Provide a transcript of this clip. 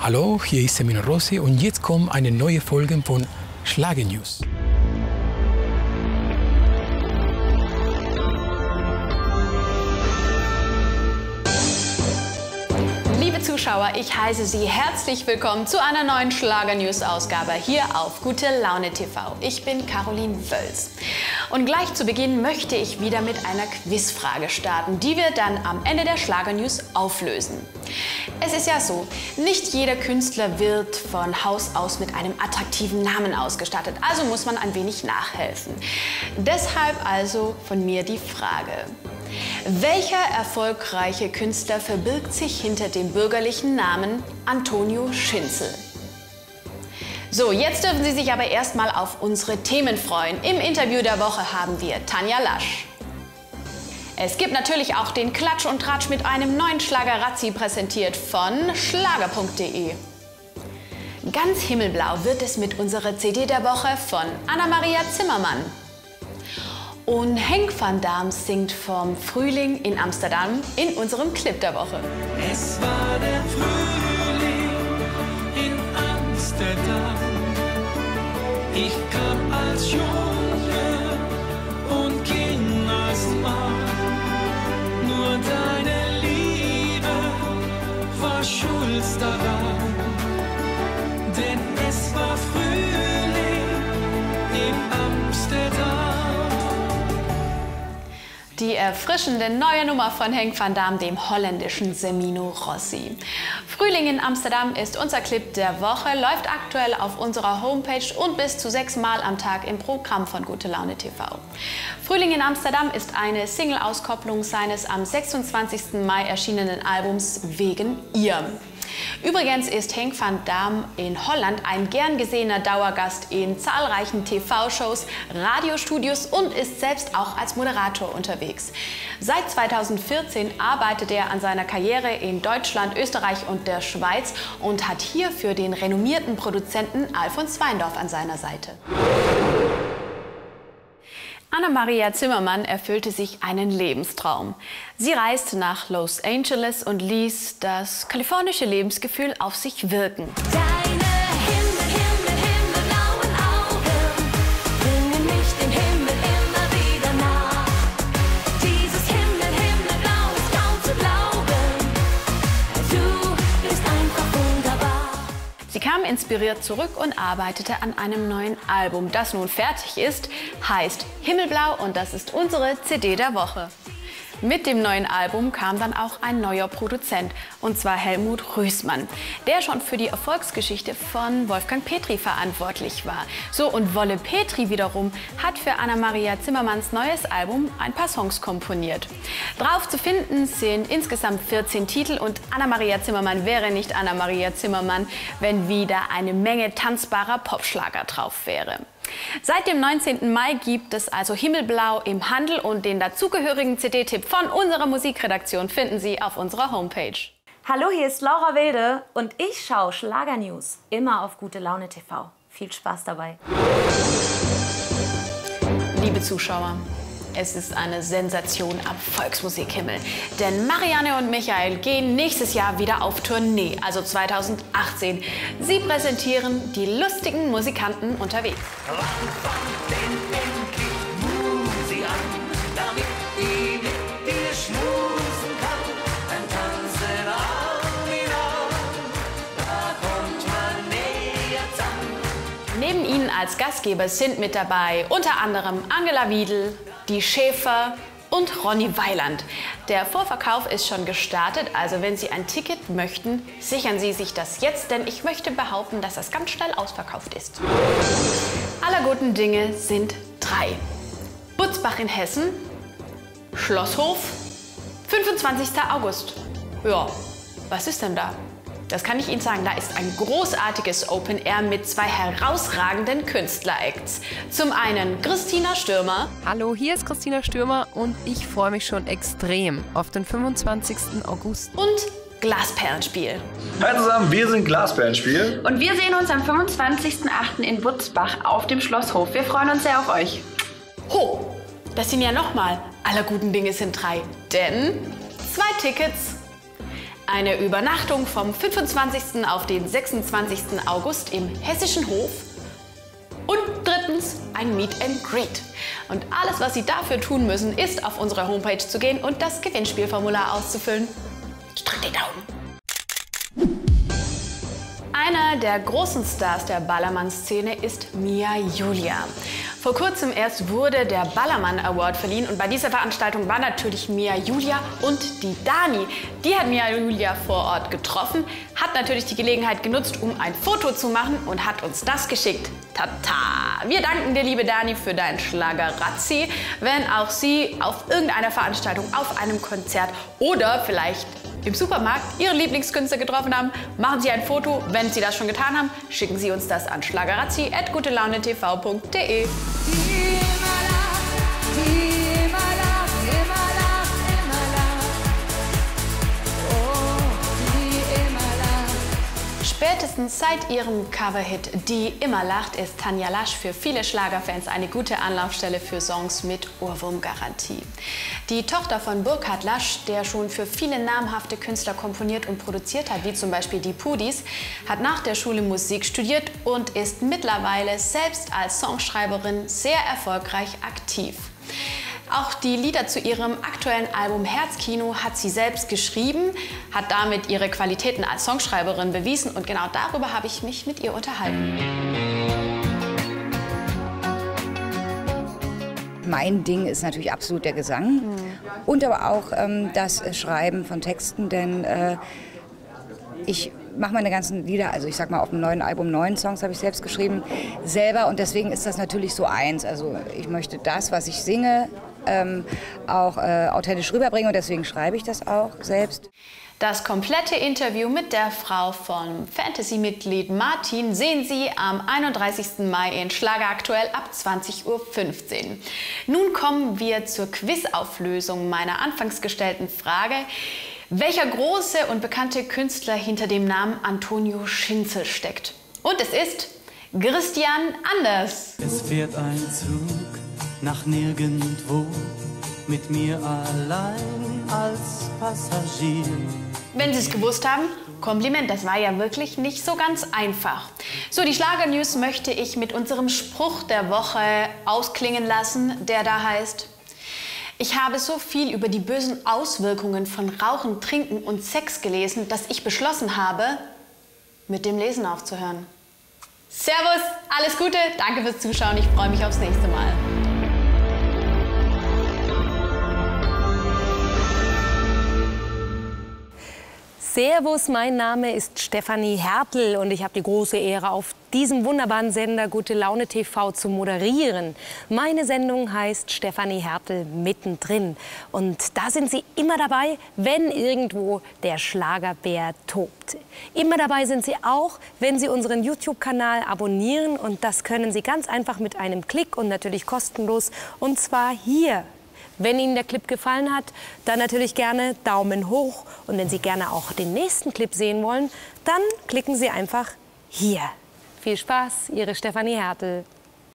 Hallo, hier ist Semino Rossi und jetzt kommt eine neue Folge von Schlagernews. Liebe Zuschauer, ich heiße Sie herzlich willkommen zu einer neuen Schlager-News-Ausgabe hier auf Gute Laune TV. Ich bin Caroline Wölz. Und gleich zu Beginn möchte ich wieder mit einer Quizfrage starten, die wir dann am Ende der Schlager-News auflösen. Es ist ja so, nicht jeder Künstler wird von Haus aus mit einem attraktiven Namen ausgestattet, also muss man ein wenig nachhelfen. Deshalb also von mir die Frage: Welcher erfolgreiche Künstler verbirgt sich hinter dem bürgerlichen Namen Antonio Schinzel? So, jetzt dürfen Sie sich aber erstmal auf unsere Themen freuen. Im Interview der Woche haben wir Tanja Lasch. Es gibt natürlich auch den Klatsch und Tratsch mit einem neuen Schlagerazzi, präsentiert von schlager.de. Ganz himmelblau wird es mit unserer CD der Woche von Anna-Maria Zimmermann. Und Henk van Damme singt vom Frühling in Amsterdam in unserem Clip der Woche. Es war der Frühling in Amsterdam. Ich kam als Junge und ging als Mann. Nur deine Liebe war schuld daran. Denn es war Frühling in Amsterdam. Die erfrischende neue Nummer von Henk van Damme, dem holländischen Semino Rossi. Frühling in Amsterdam ist unser Clip der Woche, läuft aktuell auf unserer Homepage und bis zu 6 Mal am Tag im Programm von Gute Laune TV. Frühling in Amsterdam ist eine Single-Auskopplung seines am 26. Mai erschienenen Albums Wegen ihr. Übrigens ist Henk van Damme in Holland ein gern gesehener Dauergast in zahlreichen TV-Shows, Radiostudios und ist selbst auch als Moderator unterwegs. Seit 2014 arbeitet er an seiner Karriere in Deutschland, Österreich und der Schweiz und hat hierfür den renommierten Produzenten Alfons Weindorf an seiner Seite. Anna-Maria Zimmermann erfüllte sich einen Lebenstraum. Sie reiste nach Los Angeles und ließ das kalifornische Lebensgefühl auf sich wirken. Deine himmelblauen Augen bringen mich dem Himmel immer wieder nah. Dieses Himmelblau ist kaum zu glauben. Du bist einfach wunderbar. Sie kam inspiriert zurück und arbeitete an einem neuen Album, das nun fertig ist, heißt Himmelblau und das ist unsere CD der Woche. Mit dem neuen Album kam dann auch ein neuer Produzent, und zwar Helmut Rösmann, der schon für die Erfolgsgeschichte von Wolfgang Petri verantwortlich war. So, und Wolle Petri wiederum hat für Anna-Maria Zimmermanns neues Album ein paar Songs komponiert. Drauf zu finden sind insgesamt 14 Titel und Anna-Maria Zimmermann wäre nicht Anna-Maria Zimmermann, wenn wieder eine Menge tanzbarer Popschlager drauf wäre. Seit dem 19. Mai gibt es also Himmelblau im Handel und den dazugehörigen CD-Tipp von unserer Musikredaktion finden Sie auf unserer Homepage. Hallo, hier ist Laura Wilde und ich schaue Schlager-News immer auf Gute Laune TV. Viel Spaß dabei. Liebe Zuschauer, es ist eine Sensation am Volksmusikhimmel. Denn Marianne und Michael gehen nächstes Jahr wieder auf Tournee, also 2018. Sie präsentieren die lustigen Musikanten unterwegs. Neben ihnen als Gastgeber sind mit dabei unter anderem Angela Wiedel, die Schäfer und Ronny Weiland. Der Vorverkauf ist schon gestartet, also wenn Sie ein Ticket möchten, sichern Sie sich das jetzt, denn ich möchte behaupten, dass das ganz schnell ausverkauft ist. Aller guten Dinge sind 3. Butzbach in Hessen, Schlosshof, 25. August. Ja, was ist denn da? Das kann ich Ihnen sagen, da ist ein großartiges Open Air mit 2 herausragenden Künstler-Acts. Zum einen Christina Stürmer. Hallo, hier ist Christina Stürmer und ich freue mich schon extrem auf den 25. August. Und Glasperlenspiel. Hi zusammen, wir sind Glasperlenspiel. Und wir sehen uns am 25.08. in Butzbach auf dem Schlosshof. Wir freuen uns sehr auf euch. Ho, das sind ja nochmal aller guten Dinge sind 3. Denn 2 Tickets eine Übernachtung vom 25. auf den 26. August im Hessischen Hof. Und drittens ein Meet and Greet. Und alles, was Sie dafür tun müssen, ist auf unsere Homepage zu gehen und das Gewinnspielformular auszufüllen. Ich drücke die Daumen. Einer der großen Stars der Ballermann-Szene ist Mia Julia. Vor kurzem erst wurde der Ballermann Award verliehen und bei dieser Veranstaltung war natürlich Mia Julia und die Dani. Die hat Mia Julia vor Ort getroffen, hat natürlich die Gelegenheit genutzt, um ein Foto zu machen und hat uns das geschickt. Tata! Wir danken dir, liebe Dani, für deinen Schlagerazzi. Wenn auch Sie auf irgendeiner Veranstaltung, auf einem Konzert oder vielleicht im Supermarkt Ihren Lieblingskünstler getroffen haben, machen Sie ein Foto. Wenn Sie das schon getan haben, schicken Sie uns das an schlagerazzi@gutelaunetv.de. Spätestens seit ihrem Coverhit Die immer lacht ist Tanja Lasch für viele Schlagerfans eine gute Anlaufstelle für Songs mit Ohrwurmgarantie. Die Tochter von Burkhard Lasch, der schon für viele namhafte Künstler komponiert und produziert hat, wie zum Beispiel die Pudis, hat nach der Schule Musik studiert und ist mittlerweile selbst als Songschreiberin sehr erfolgreich aktiv. Auch die Lieder zu ihrem aktuellen Album Herzkino hat sie selbst geschrieben, hat damit ihre Qualitäten als Songschreiberin bewiesen und genau darüber habe ich mich mit ihr unterhalten. Mein Ding ist natürlich absolut der Gesang und aber auch das Schreiben von Texten, denn ich mache meine ganzen Lieder, also ich sag mal auf dem neuen Album 9 Songs habe ich selbst geschrieben, selber und deswegen ist das natürlich so eins. Also ich möchte das, was ich singe, auch authentisch rüberbringen und deswegen schreibe ich das auch selbst. Das komplette Interview mit der Frau von Fantasy-Mitglied Martin sehen Sie am 31. Mai in Schlager aktuell ab 20:15 Uhr. Nun kommen wir zur Quizauflösung meiner anfangs gestellten Frage. Welcher große und bekannte Künstler hinter dem Namen Antonio Schinzel steckt? Und es ist Christian Anders. Es fährt ein Zug nach nirgendwo, mit mir allein als Passagier. Wenn Sie es gewusst haben, Kompliment, das war ja wirklich nicht so ganz einfach. So, die Schlager-News möchte ich mit unserem Spruch der Woche ausklingen lassen, der da heißt: Ich habe so viel über die bösen Auswirkungen von Rauchen, Trinken und Sex gelesen, dass ich beschlossen habe, mit dem Lesen aufzuhören. Servus, alles Gute, danke fürs Zuschauen, ich freue mich aufs nächste Mal. Servus, mein Name ist Stefanie Hertel und ich habe die große Ehre, auf diesem wunderbaren Sender Gute Laune TV zu moderieren. Meine Sendung heißt Stefanie Hertel mittendrin und da sind Sie immer dabei, wenn irgendwo der Schlagerbär tobt. Immer dabei sind Sie auch, wenn Sie unseren YouTube-Kanal abonnieren und das können Sie ganz einfach mit einem Klick und natürlich kostenlos und zwar hier. Wenn Ihnen der Clip gefallen hat, dann natürlich gerne Daumen hoch. Und wenn Sie gerne auch den nächsten Clip sehen wollen, dann klicken Sie einfach hier. Viel Spaß, Ihre Stefanie Hertel.